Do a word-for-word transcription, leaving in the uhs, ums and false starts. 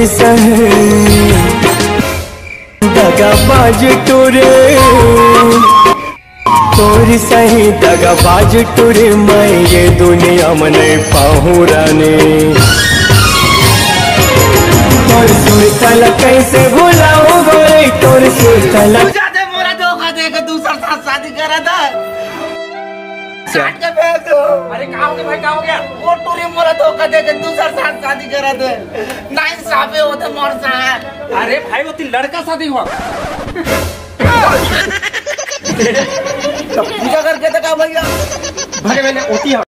तोरी सहे दगाबाज टूरे, तोरी सही दगाबाज टूरे, मैं ये दुनिया में नहीं पाहूं रानी। तोर सुरतल कैसे भुलाऊं गोरी, तोर सुरतल मोरा धोखा देके दूसरा साथ शादी करा था। के फेंक दो। अरे क्या हो गया भाई, क्या हो गया? वो टूरी मोरा धोखा देके दूसरा साथ शादी करा था। ना इंसाफे होते मोर साथ। अरे भाई वो तीन लड़का शादी हुआ। पूजा करके तो क्या भैया? भले मैंने ओती